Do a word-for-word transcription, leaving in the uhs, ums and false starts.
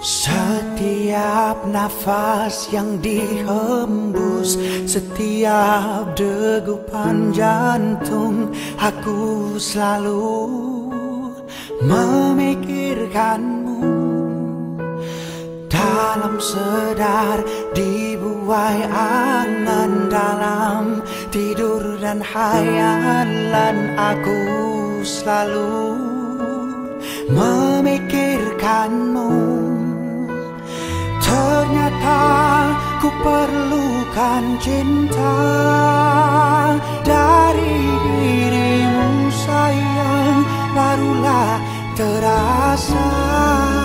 Setiap nafas yang dihembus, setiap degupan jantung, aku selalu memikirkanmu. Dalam sedar, dibuai angan, dalam tidur dan hayalan, aku selalu memikirkanmu. Ternyata ku perlukan cinta dari dirimu sayang, barulah terasa